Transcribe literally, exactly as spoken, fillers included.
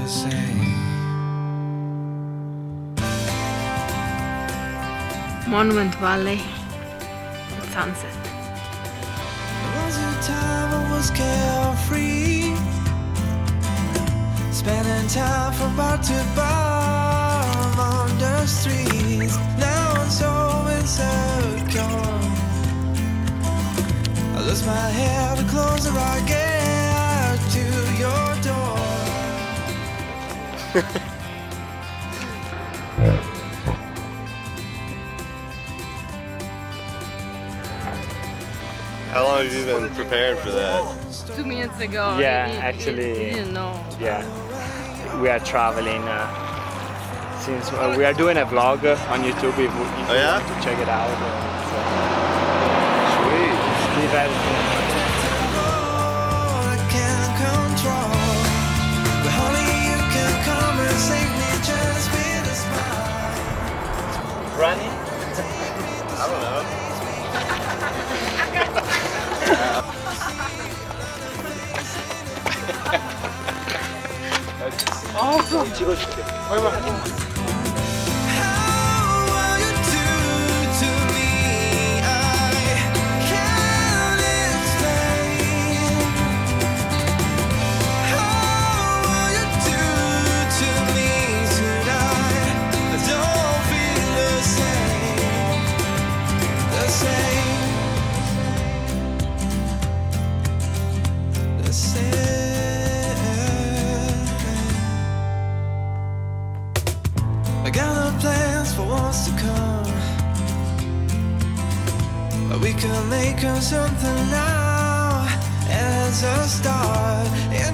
the same. Monument Valley at sunset. There was a time I was carefree, spending time from bar to bar on the streets. Now I'm so insecure. I lose my hair the closer I get to your door. How long have you been preparing for that? Two minutes ago. Yeah, you, you, actually, you didn't know. Yeah, we are traveling uh, since uh, we are doing a vlog on YouTube. If, if Oh yeah? you want to check it out. Uh, so. Sweet. Leave everything. I can't control, but honey, you can come and save me just with a smile. Running? I don't know. Awesome! I got no plans for what's to come, but we can make of something now as a start.